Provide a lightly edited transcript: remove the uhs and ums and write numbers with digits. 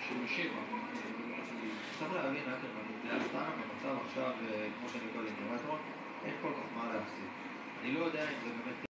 37. צריך להבין רק לאסטנה במצב עכשיו, כמו שאני קודם, אין כל כך מה להפסיד. אני לא יודע אם זה באמת